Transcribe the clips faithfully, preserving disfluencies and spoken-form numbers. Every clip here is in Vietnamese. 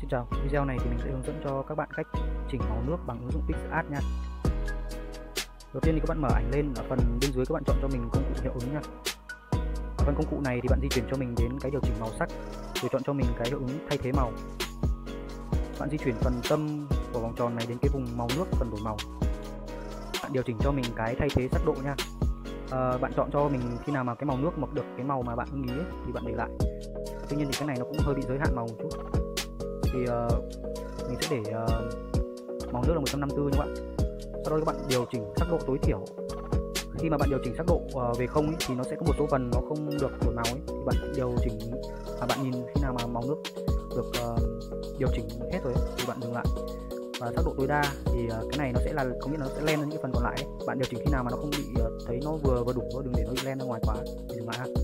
Xin chào, video này thì mình sẽ hướng dẫn cho các bạn cách chỉnh màu nước bằng ứng dụng PixArt nha. Đầu tiên thì các bạn mở ảnh lên, ở phần bên dưới các bạn chọn cho mình công cụ hiệu ứng nha. Ở phần công cụ này thì bạn di chuyển cho mình đến cái điều chỉnh màu sắc, rồi chọn cho mình cái hiệu ứng thay thế màu. Bạn di chuyển phần tâm của vòng tròn này đến cái vùng màu nước, phần đổi màu. Bạn điều chỉnh cho mình cái thay thế sắc độ nha. À, bạn chọn cho mình khi nào mà cái màu nước mọc được cái màu mà bạn ưng ý ấy, thì bạn để lại. Tuy nhiên thì cái này nó cũng hơi bị giới hạn màu một chút. Thì uh, mình sẽ để uh, màu nước là một trăm năm mươi tư nha các bạn. Sau đó các bạn điều chỉnh sắc độ tối thiểu. Khi mà bạn điều chỉnh sắc độ uh, về không ấy, thì nó sẽ có một số phần nó không được đổi màu ấy, thì bạn điều chỉnh mà bạn nhìn khi nào mà màu nước được uh, điều chỉnh hết rồi ấy, thì bạn dừng lại. Và sắc độ tối đa thì uh, cái này nó sẽ là có nghĩa là nó sẽ len lên những phần còn lại ấy. Bạn điều chỉnh khi nào mà nó không bị uh, thấy nó vừa vừa đủ thôi, đừng để nó bị len ra ngoài quá thì dừng lại ha.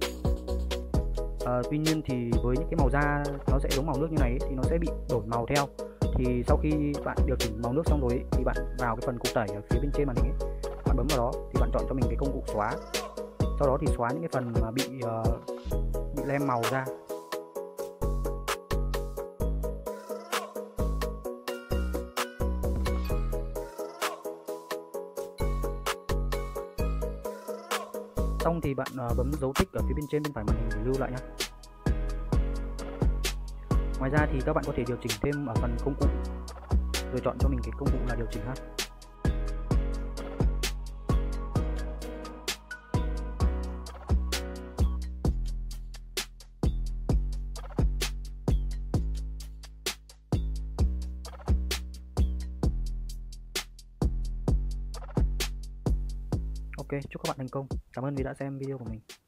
À, tuy nhiên thì với những cái màu da nó sẽ giống màu nước như này ấy, thì nó sẽ bị đổi màu theo. Thì sau khi bạn điều chỉnh màu nước xong rồi ấy, thì bạn vào cái phần cụ tẩy ở phía bên trên màn hình ấy, bạn bấm vào đó thì bạn chọn cho mình cái công cụ xóa. Sau đó thì xóa những cái phần mà bị uh, bị lem màu ra. Xong thì bạn uh, bấm dấu tích ở phía bên trên bên phải màn hình để lưu lại nhé. Ngoài ra thì các bạn có thể điều chỉnh thêm ở phần công cụ, rồi chọn cho mình cái công cụ là điều chỉnh ha. Ok, chúc các bạn thành công. Cảm ơn vì đã xem video của mình.